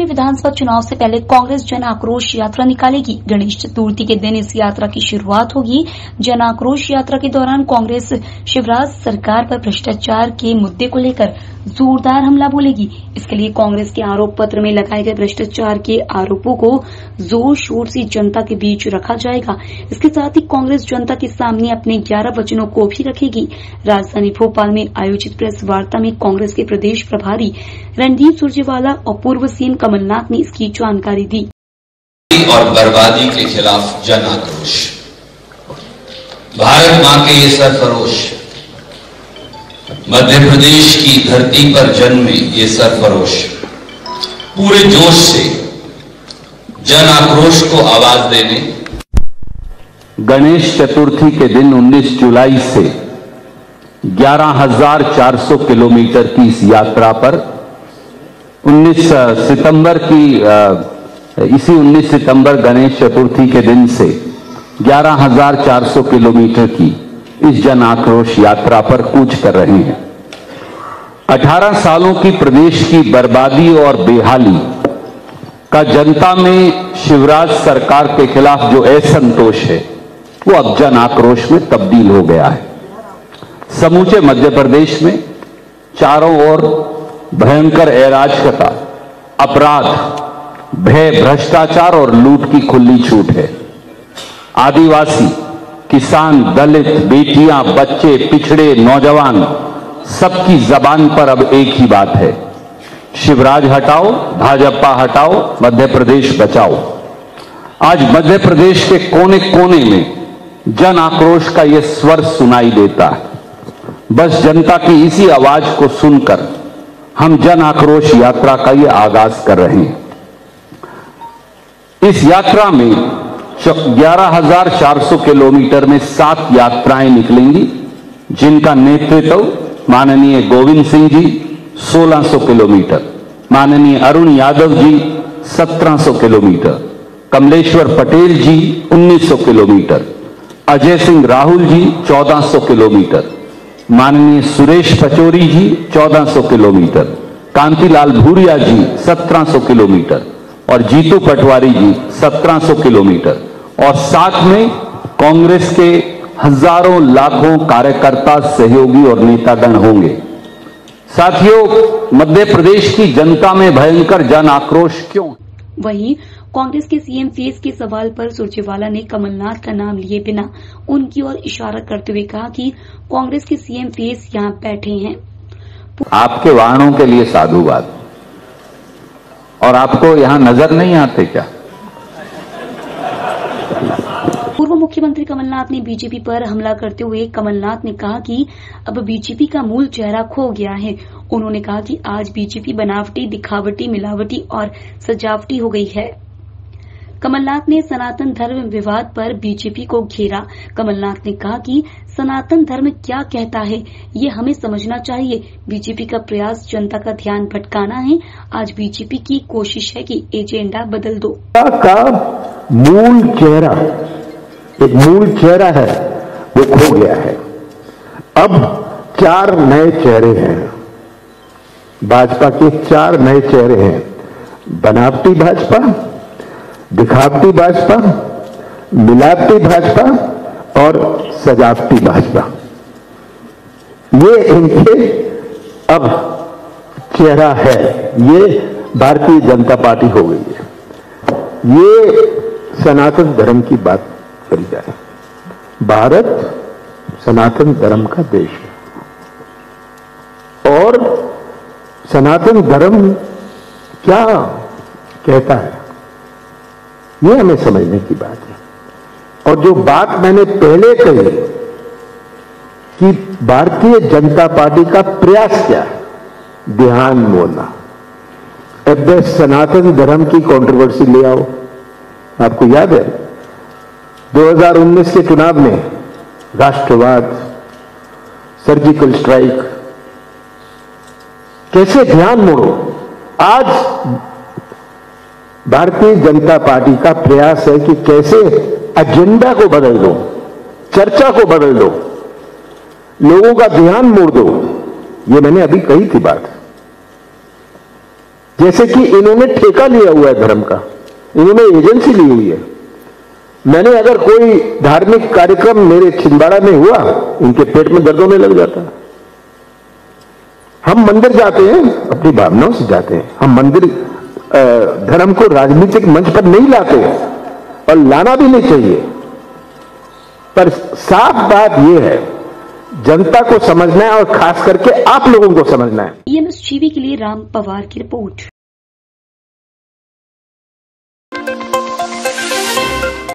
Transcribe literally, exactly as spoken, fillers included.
विधानसभा चुनाव से पहले कांग्रेस जन आक्रोश यात्रा निकालेगी। गणेश चतुर्थी के दिन इस यात्रा की शुरुआत होगी। जन आक्रोश यात्रा के दौरान कांग्रेस शिवराज सरकार पर भ्रष्टाचार के मुद्दे को लेकर जोरदार हमला बोलेगी। इसके लिए कांग्रेस के आरोप पत्र में लगाए गए भ्रष्टाचार के आरोपों को जोर शोर से जनता के बीच रखा जाएगा। इसके साथ ही कांग्रेस जनता के सामने अपने ग्यारह वचनों को भी रखेगी। राजधानी भोपाल में आयोजित प्रेस वार्ता में कांग्रेस के प्रदेश प्रभारी रणदीप सुरजेवाला और पूर्व सीएम कमलनाथ ने इसकी जानकारी दी। और बर्बादी के खिलाफ जन आक्रोश, भारत मां के ये सरफरोश, मध्य प्रदेश की धरती पर जन्मे ये सरफरोश पूरे जोश से जन आक्रोश को आवाज देने गणेश चतुर्थी के दिन उन्नीस जुलाई से ग्यारह हजार चार सौ किलोमीटर की इस यात्रा पर उन्नीस सितंबर की इसी उन्नीस सितंबर गणेश चतुर्थी के दिन से ग्यारह हजार चार सौ किलोमीटर की इस जन आक्रोश यात्रा पर कूच कर रहे हैं। अठारह सालों की प्रदेश की बर्बादी और बेहाली का जनता में शिवराज सरकार के खिलाफ जो असंतोष है वो अब जन आक्रोश में तब्दील हो गया है। समूचे मध्य प्रदेश में चारों ओर भयंकर अराजकता, अपराध, भय, भ्रष्टाचार और लूट की खुली छूट है। आदिवासी, किसान, दलित, बेटियां, बच्चे, पिछड़े, नौजवान, सबकी जबान पर अब एक ही बात है, शिवराज हटाओ, भाजपा हटाओ, मध्य प्रदेश बचाओ। आज मध्य प्रदेश के कोने कोने में जन आक्रोश का यह स्वर सुनाई देता है। बस जनता की इसी आवाज को सुनकर हम जन आक्रोश यात्रा का यह आगाज कर रहे हैं। इस यात्रा में ग्यारह हजार चार सौ किलोमीटर में सात यात्राएं निकलेंगी, जिनका नेतृत्व माननीय गोविंद सिंह जी सोलह सौ किलोमीटर, माननीय अरुण यादव जी सत्रह सौ किलोमीटर, कमलेश्वर पटेल जी उन्नीस सौ किलोमीटर, अजय सिंह राहुल जी चौदह सौ किलोमीटर, माननीय सुरेश पचौरी जी चौदह सौ किलोमीटर, कांतिलाल भूरिया जी सत्रह सौ किलोमीटर और जीतू पटवारी जी सत्रह सौ किलोमीटर और साथ में कांग्रेस के हजारों लाखों कार्यकर्ता, सहयोगी और नेतागण होंगे। साथियों, मध्य प्रदेश की जनता में भयंकर जन आक्रोश क्यों? वहीं कांग्रेस के सीएम फेस के सवाल पर सुरजेवाला ने कमलनाथ का नाम लिए बिना उनकी ओर इशारा करते हुए कहा कि कांग्रेस के सीएम फेस यहां बैठे हैं। आपके वाहनों के लिए साधुवाद, और आपको यहां नजर नहीं आते क्या? पूर्व मुख्यमंत्री कमलनाथ ने बीजेपी पर हमला करते हुए कमलनाथ ने कहा कि अब बीजेपी का मूल चेहरा खो गया है। उन्होंने कहा कि आज बीजेपी बनावटी, दिखावटी, मिलावटी और सजावटी हो गई है। कमलनाथ ने सनातन धर्म विवाद पर बीजेपी को घेरा। कमलनाथ ने कहा कि सनातन धर्म क्या कहता है ये हमें समझना चाहिए। बीजेपी का प्रयास जनता का ध्यान भटकाना है। आज बीजेपी की कोशिश है कि एजेंडा बदल दो। का मूल चेहरा, एक मूल चेहरा है, वो खो गया है। अब चार नए चेहरे हैं, भाजपा के चार नए चेहरे हैं, बनावटी भाजपा, दिखावटी भाजपा, मिलावटी भाजपा और सजावटी भाजपा। ये इनके अब चेहरा है। ये भारतीय जनता पार्टी हो गई है। ये सनातन धर्म की बात करी जाए। भारत सनातन धर्म का देश है और सनातन धर्म क्या कहता है ये हमें समझने की बात है। और जो बात मैंने पहले कही कि भारतीय जनता पार्टी का प्रयास क्या है, ध्यान मोड़ना। अब सनातन धर्म की कंट्रोवर्सी ले आओ। आपको याद है दो हज़ार उन्नीस के चुनाव में राष्ट्रवाद, सर्जिकल स्ट्राइक, कैसे ध्यान मोड़ो। आज भारतीय जनता पार्टी का प्रयास है कि कैसे एजेंडा को बदल दो, चर्चा को बदल दो, लोगों का ध्यान मोड़ दो। ये मैंने अभी कही थी बात। जैसे कि इन्होंने ठेका लिया हुआ है धर्म का, इन्होंने एजेंसी ली हुई है। मैंने अगर कोई धार्मिक कार्यक्रम मेरे छिंदवाड़ा में हुआ, इनके पेट में दर्द होने लग जाता है। हम मंदिर जाते हैं अपनी भावनाओं से जाते हैं, हम मंदिर धर्म को राजनीतिक मंच पर नहीं लाते और लाना भी नहीं चाहिए। पर साफ बात यह है, जनता को समझना है और खास करके आप लोगों को समझना है। ई एम एस टीवी के लिए राम पवार की रिपोर्ट।